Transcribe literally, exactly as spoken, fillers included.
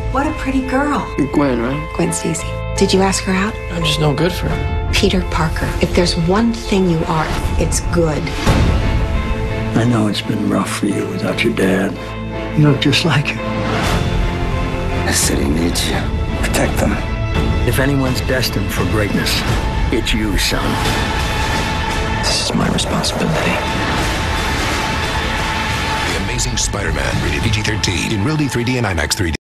What a pretty girl. You're Gwen, right? Gwen Stacy. Did you ask her out? I'm just no good for her. Peter Parker. If there's one thing you are, it's good. I know it's been rough for you without your dad. You look just like him. The city needs you. Protect them. If anyone's destined for greatness, it's you, son. This is my responsibility. The Amazing Spider-Man, rated P G thirteen, in Real D three D and IMAX three D.